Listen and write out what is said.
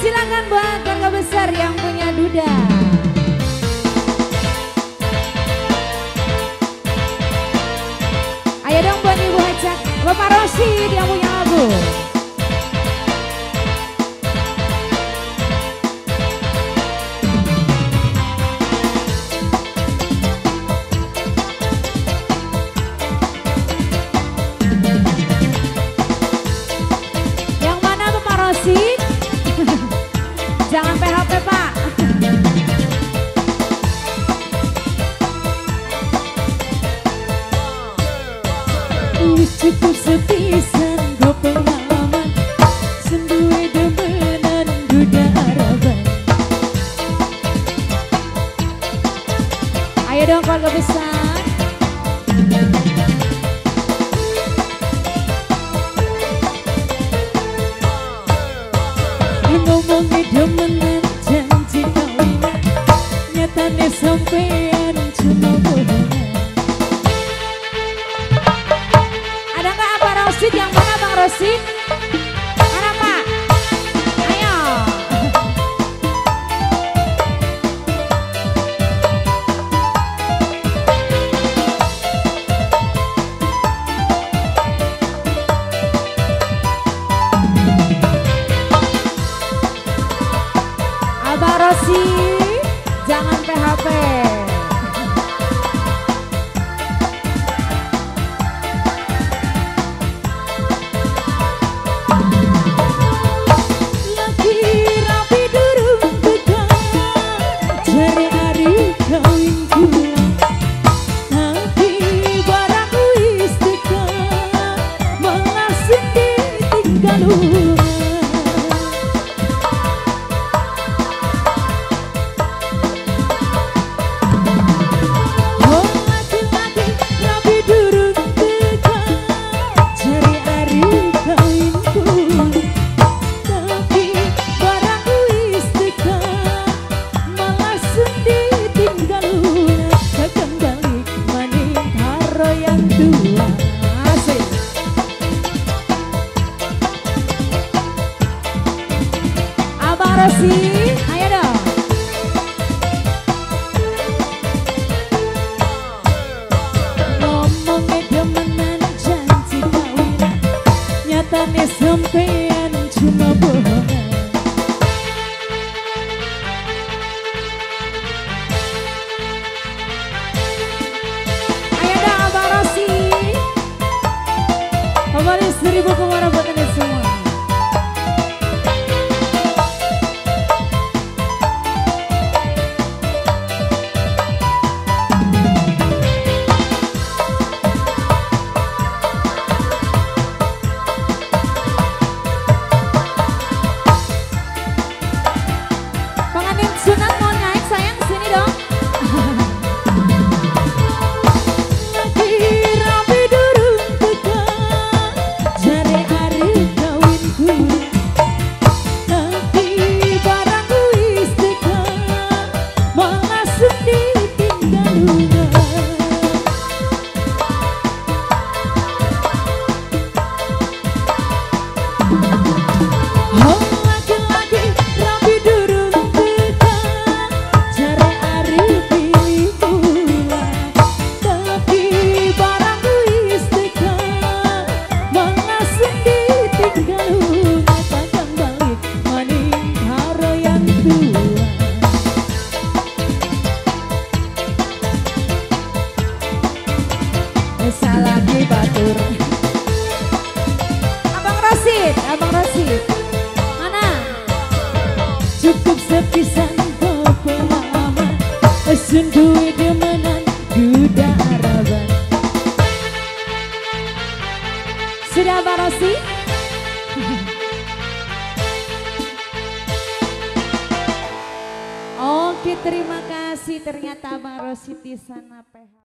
Silakan buat keluarga besar yang punya duda. Ayo dong buat Ibu Hajat, Bapak Rosid yang punya lagu. Yang mana Bapak Rosid? Jangan PHP Pak. Cukup sepisan go pengalaman sendiri demenan duda araban. Ayo dong keluarga besar. Ngomongnya demenan janji kawinan, nyatanya sampean cuma bohongan. Ada nggak Abang Rosid? Yang mana Bang Rosid? Mana Pak? Ayo. Abang Rosid, jangan PHP. Abang Rosid, ayo dong. Ngomongnya demenan janji kawinan, nyatanya sampean cuma bohongan. Ayo dong Abang Rosid. Kembali 1000 kemana buat anda semua. Pengantin sunat mau naik sayang sini dong. Lagi rapi durung tekan, jare hari kawinku. Tapi barangku wis tekan, malah sedih tinggal lunga. Oh lagi-lagi rapi durung tekan, jare hari pilih pulang. Tapi barangku wis tekan, malah sedih tinggal lunga. Takkan balik maning karo yang tua. Salah di batur. Abang Rosid, Abang Rosid. Mana? Cukup sepisan kau pengalaman, sendiri demenan duda araban. Sudah Abang Rosid? Oke, terima kasih. Ternyata Abang Rosid di sana PH.